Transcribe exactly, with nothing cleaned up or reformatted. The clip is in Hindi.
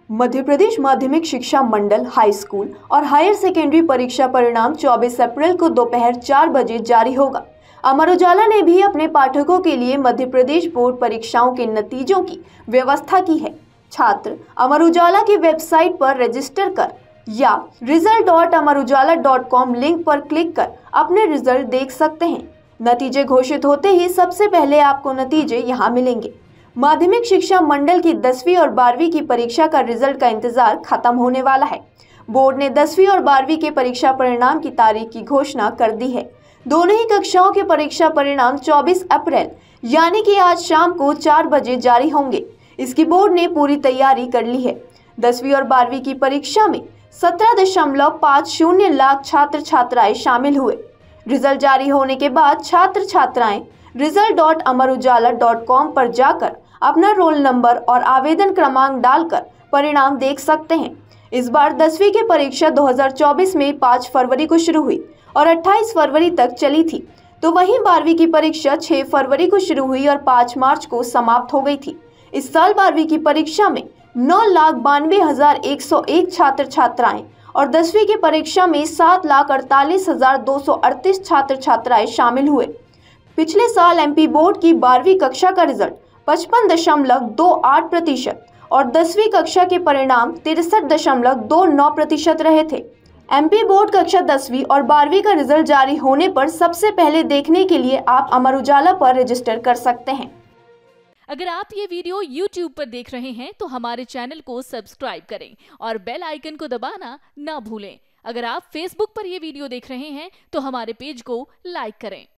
मध्य प्रदेश माध्यमिक शिक्षा मंडल हाई स्कूल और हायर सेकेंडरी परीक्षा परिणाम चौबीस अप्रैल को दोपहर चार बजे जारी होगा। अमर उजाला ने भी अपने पाठकों के लिए मध्य प्रदेश बोर्ड परीक्षाओं के नतीजों की व्यवस्था की है। छात्र अमर उजाला की वेबसाइट पर रजिस्टर कर या result dot Amar Ujala dot com link पर क्लिक कर अपने रिजल्ट देख सकते हैं। नतीजे घोषित होते ही सबसे पहले आपको नतीजे यहाँ मिलेंगे। माध्यमिक शिक्षा मंडल की दसवीं और बारहवीं की परीक्षा का रिजल्ट का इंतजार खत्म होने वाला है। बोर्ड ने दसवीं और बारहवीं के परीक्षा परिणाम की तारीख की घोषणा कर दी है। दोनों ही कक्षाओं के परीक्षा परिणाम चौबीस अप्रैल यानी कि आज शाम को चार बजे जारी होंगे। इसकी बोर्ड ने पूरी तैयारी कर ली है। दसवीं और बारहवीं की परीक्षा में सत्रह दशमलव पाँच शून्य लाख छात्र छात्राएं शामिल हुए। रिजल्ट जारी होने के बाद छात्र छात्राएं result dot Amar Ujala dot com पर जाकर अपना रोल नंबर और आवेदन क्रमांक डालकर परिणाम देख सकते हैं। इस बार दसवीं की परीक्षा दो हज़ार चौबीस में पाँच फरवरी को शुरू हुई और अट्ठाईस फरवरी तक चली थी, तो वहीं बारहवीं की परीक्षा छह फरवरी को शुरू हुई और पाँच मार्च को समाप्त हो गई थी। इस साल बारहवीं की परीक्षा में नौ लाख बानवे हजार एक सौ एक छात्र छात्राएं और दसवीं की परीक्षा में सात लाख अड़तालीस हजार दो सौ अड़तीस छात्र छात्राएं शामिल हुए। पिछले साल एमपी बोर्ड की बारहवीं कक्षा का रिजल्ट पचपन दशमलव दो आठ प्रतिशत और दसवीं कक्षा के परिणाम तिरसठ दशमलव दो नौ प्रतिशत रहे थे। एमपी बोर्ड कक्षा दसवीं और बारहवीं का रिजल्ट जारी होने पर सबसे पहले देखने के लिए आप अमर उजाला पर रजिस्टर कर सकते हैं। अगर आप ये वीडियो यूट्यूब पर देख रहे हैं तो हमारे चैनल को सब्सक्राइब करें और बेल आइकन को दबाना ना भूलें। अगर आप फेसबुक पर ये वीडियो देख रहे हैं तो हमारे पेज को लाइक करें।